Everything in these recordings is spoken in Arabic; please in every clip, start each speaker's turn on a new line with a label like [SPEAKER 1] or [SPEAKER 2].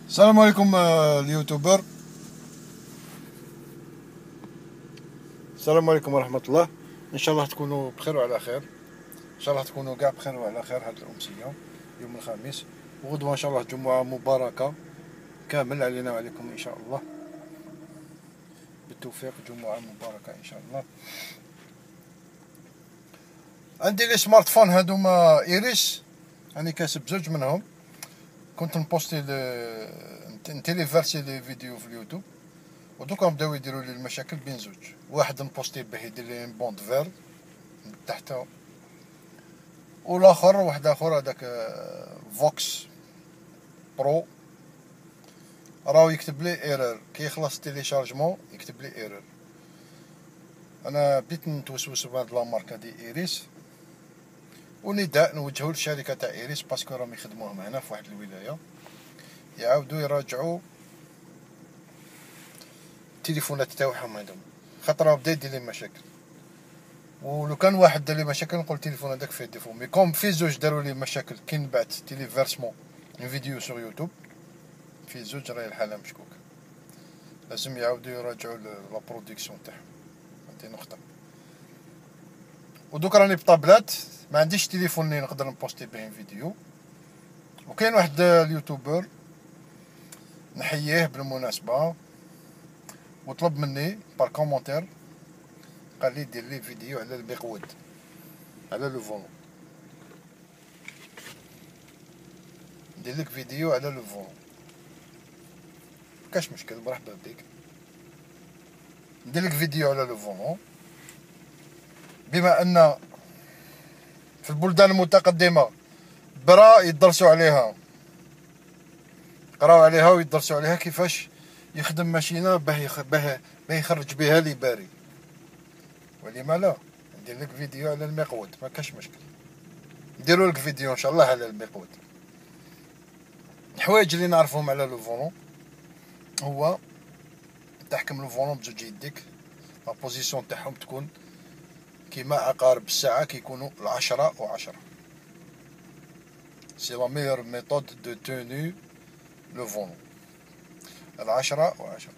[SPEAKER 1] السلام عليكم اليوتيوبر. السلام عليكم ورحمة الله. ان شاء الله تكونوا بخير وعلى خير. ان شاء الله تكونوا كاع بخير وعلى خير. هاد الامسية يوم الخميس، وغدوة ان شاء الله جمعة مباركة كامل علينا وعليكم ان شاء الله. بالتوفيق، جمعة مباركة ان شاء الله. عندي لي سمارت فون هادوما ايريس، راني كاسب زوج منهم. كنت نبوستي نتيليفيرسي لي فيديو في اليوتيوب، ودوكا بداو يديروا لي المشاكل بين زوج. واحد نبوستي به يدير لي بوند فير من تحت، والاخر واحد اخر هذاك فوكس برو راهو يكتب لي ايرور كي يخلص التيليشارجمون، يكتب لي ايرور. انا بديت نتوسوس بهاد لا ماركه دي ايريس، ونداء نوجهو للشركه تاع ايريس باسكو راهم يخدموهم هنا في واحد الولايه، يعاودوا يراجعوا التليفونات تاعهم هادو، خاطر بدا يدير لي مشاكل. ولو كان واحد دار لي مشاكل نقول التليفون هذاك فيه ديفو، مي كوم في زوج داروا لي مشاكل كي نبعت تيليفيرسمون اون فيديو سور يوتيوب، في زوج راهي الحاله مشكوكه. لازم يعاودوا يراجعوا لا برودكسيون تاعهم، هادي نقطه. ودوك راني بطابلات، ما عنديش تليفون اللي نقدر نبوستي به فيديو. وكاين واحد اليوتيوبر نحييه بالمناسبه، وطلب مني بار كومونتير، قال لي دير لي فيديو على المقود، على لو فولون. ندير لك فيديو على لو فولون، مكاش مشكل، مرحبا بك. ندير لك فيديو على لو فولون، بما ان في البلدان المتقدمه برا يدرسوا عليها، يقراو عليها ويدرسوا عليها كيفاش يخدم ماشينه باه يخرج بها لي باري. ولما لا، ندير لك فيديو على المقود، ما كاش مشكل. نديرو لك فيديو ان شاء الله على المقود. الحوايج اللي نعرفهم على لو فولون هو تحكم لو فولون بزوج يديك، لا بوزيسيون تاعهم تكون كيما عقارب الساعه كيكونوا العشرة و10. سي لا ميور ميثود دو توني لو فولون، العشرة و10.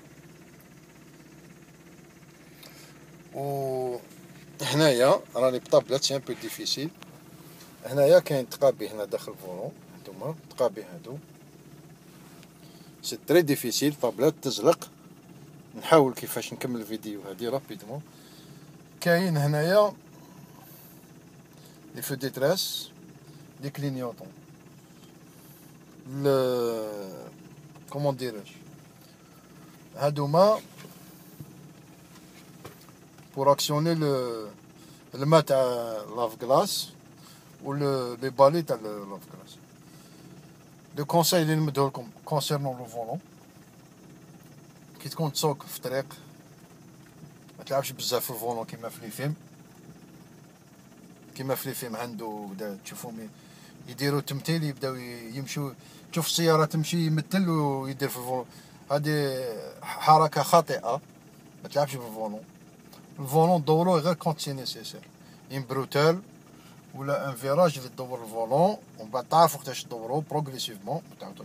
[SPEAKER 1] و هنايا راني بطابلات سي ان بو ديفيسيل. هنايا كاين تقابي هنا داخل الفولون، هادوما تقابي هادو سي تري ديفيسيل. طابلات تزلق. نحاول كيفاش نكمل الفيديو هادي رابيدمون. كاين هنايا لي فو ديتريس، لي كلينيوطون، كومون ديريج، هادوما بور اكسيوني الماء تاع لاف كلاص و لي بالي تاع لاف كلاص. لو كونساي اللي نمدهولكم كونسيرنون لو فولون، كي تكون تسوق في طريق ما تلعبش بزاف في الفولون كيما في لي فيلم. كيما في لي فيلم عنده بدا تشوفهم يديروا تمثيل، يبداو يمشوا، تشوف السياره تمشي يمثل ويدير في الفولون. هذه حركه خاطئه، ما تلعبش بالفولون. الفولون دوروه غير كونت سي نيسيسير، ان بروتال ولا ان فيراج اللي تدور الفولون، ومن بعد تعرفوا وقتاش تدورو بروغريسيفمون، ما تعاودوش.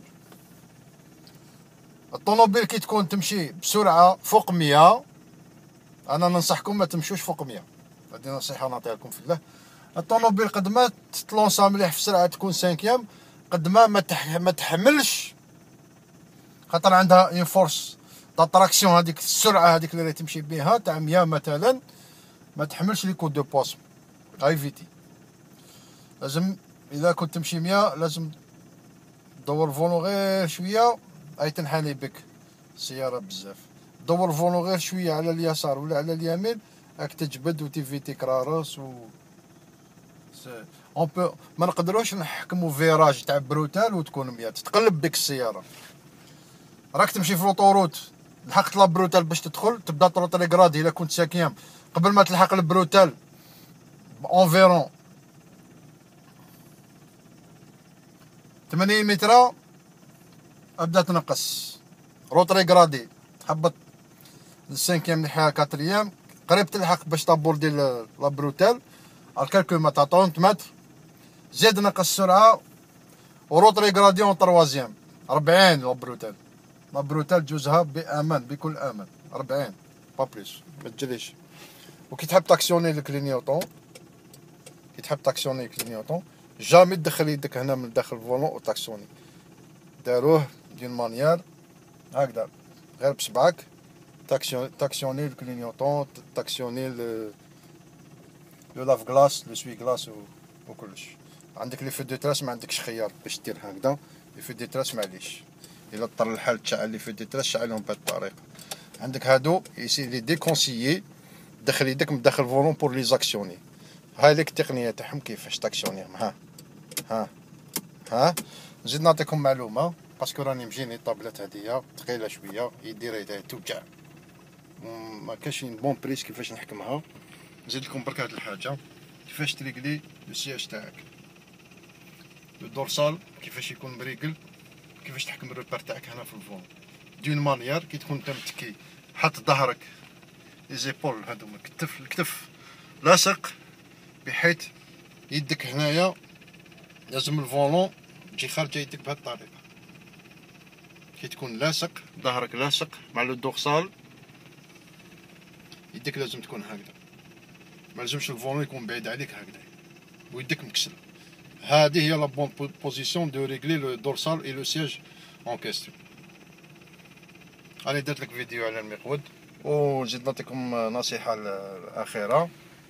[SPEAKER 1] الطوموبيل كي تكون تمشي بسرعه فوق 100، انا ننصحكم ما تمشوش فوق 100. هذه نصيحه نعطيها لكم في الله. الطوموبيل قد ما تلونسا مليح في السرعه تكون 5 قد ما تحملش، خاطر عندها اون فورس تاع تراكسيون. هذيك السرعه هذيك اللي تمشي بها تاع 100 مثلا ما تحملش لي كود دو بوس، غاي فيتي. لازم اذا كنت تمشي 100 لازم دور الفولون غير شويه، اي تنحني بك السياره بزاف. دور الفولون غير شويه على اليسار ولا على اليمين، راك تجبد وتيفيتي كراروس اون بو. ما نقدروش نحكموا فيراج تاع بروتال وتكون 100 تتقلب بك السياره. راك تمشي في لوطوروت، لحقت لا بروتال باش تدخل، تبدا طريق رادي. الا كنت ساكيام قبل ما تلحق البروتال اونفيرون 80 متر، ابدا تنقص روطري غرادي، تهبط للسانكيام نحيها كاتريام، قريب تلحق باش تابوردي لا بروتال على كالكول ما تاع 30 متر. زيد نقص السرعه وروطري غرادي اون 3. 40 لابروتال. لابروتال جوزها بامان، بكل امان. 40 با بليس، ما تجريش. وكي تحب تاكسيوني الكلينيوطون، كي تحب تاكسيوني الكلينيوطون جامي تدخل يدك هنا من داخل الفولون وتاكسيوني. داروه دون مانيير هكذا، غير بصبعك تاكسيوني الكلينيوطون، تاكسيوني لو لاف كلاص، لو سوي كلاص وكلش. عندك لي فو دو تراس ما عندكش خيار باش دير هكذا. لي فو دو تراس معليش، الا اضطر الحال تشعل لي فو دو تراس شعلهم بهاد الطريقه. عندك هادو يسي لي ديكونسيي دخل يدك من داخل الفولون بور لي زاكسيوني. هاي ليك التقنيه تاعهم كيفاش تاكسيونيهم. ها نزيد نعطيكم معلومه، باسكو راني مجيني الطابلات هادية ثقيله شويه، يدي راهي توجع، ما كاينش بون بريس كيفاش نحكمها. نزيد لكم برك هاد الحاجه كيفاش تريقلي لو سياج تاعك، لو دورسال كيفاش يكون مريقل، كيفاش تحكم الروبار تاعك هنا في الفون دون مانيير. كي تكون انت متكي حط ظهرك لي زيبول هادوما الكتف لاصق، بحيث يدك هنايا لازم الفولون تجي خارجه يدك بهاد الطريقه. كي تكون لاصق ظهرك لاصق مع لو دورسال، يدك لازم تكون هكذا، ما لازمش الفولون يكون بعيد عليك هكذا ويدك مكسل. هذه هي لا بون بوزيسيون دو ريغلي لو دورسال اي لو سياج اون كيستيون. راني درت لك فيديو على المقود، ونزيد نعطيكم نصيحه الاخيره،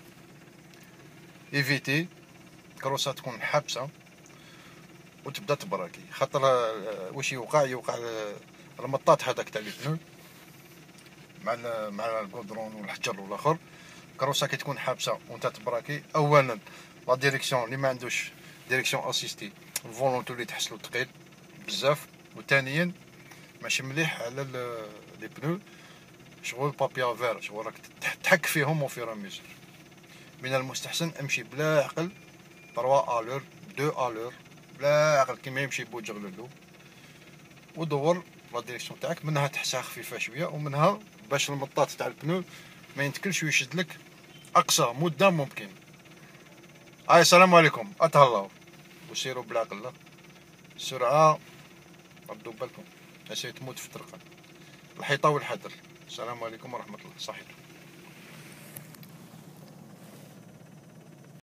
[SPEAKER 1] ايفيتي كروسه تكون حابسه وتبدا تبراكي، خاطر واش يوقع المطاط هذاك تاع البنو مع الكودرون والحجر والاخر. كروسه كي تكون حابسه وانت تبراكي، اولا لا ديريكسيون اللي ما عندوش ديريكسيون اسيستي الفولون تولي تحسلو ثقيل بزاف، وثانيا ماشي مليح على لي بنو شغل بابيا فير، شغل راك تحك فيهم وفير ميزور. من المستحسن امشي بلا عقل 3 الور 2 الور بلا عقل كيما يمشي بوجغلولو، ودور لا ديريكسيون تاعك منها تحسها خفيفه شويه، ومنها باش المطاط تاع البنو ما ينتكلش ويشد لك اقصى مده ممكن. السلام عليكم، اتهلاو وسيروا بالعقل، السرعه ردوا بالكم، اسي تموت في الطرقه، الحيطه والحذر. السلام عليكم ورحمه الله، صحيح.